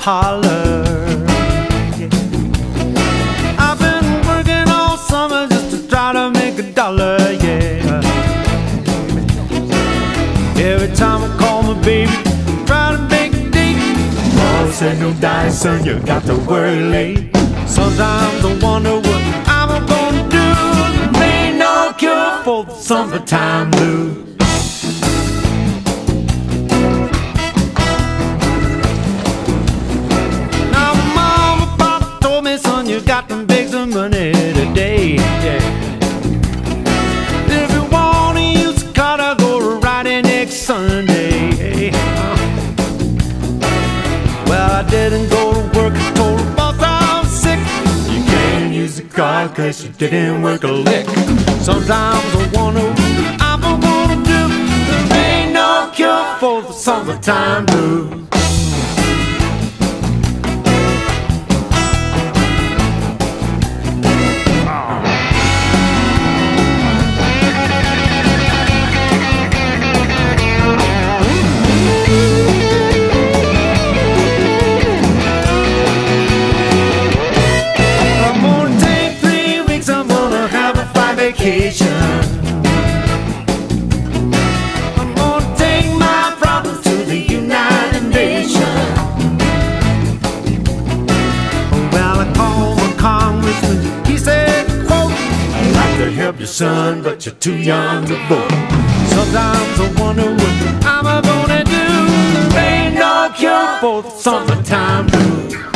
holler. Yeah. I've been working all summer just to try to make a dollar, yeah. Every time I call my baby, try to make a date. Mama said no die, son, you got to work late. Sometimes I wonder what I'm gonna do. There ain't no cure for the summertime blues. Now mama, papa told me, son, you got to make some money today, yeah. If you wanna use a car to go riding next Sunday, well, I didn't go to work, I told the boss I was sick. You can't use the car cause you didn't work a lick. Sometimes I wonder what I'm gonna do. There ain't no cure for the summertime blues. Vacation. I'm gonna take my problems to the United Nations. Well, I called my congressman, he said, quote, I'd like to help you, son, but you're too young to vote. Sometimes I wonder what I'm gonna do. There ain't no cure for the summertime blues.